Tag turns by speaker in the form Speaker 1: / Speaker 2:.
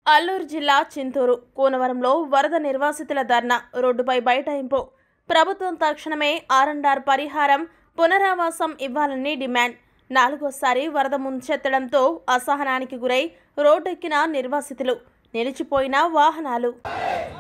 Speaker 1: అల్లూరు జిల్లా చింతూరు కూనవరంలో వరద నిర్వాసితుల ధర్నా, రోడ్డుపై బైఠాయింపు. ప్రభుత్వం తక్షణమే R&R పరిహారం, పునరావాసం ఇవ్వాలని డిమాండ్. 4వసారి వరద ముంచెత్తడంతో అసహనానికి గురై రోడ్డెక్కిన నిర్వాసితులు, నిలిచిపోయిన వాహనాలు.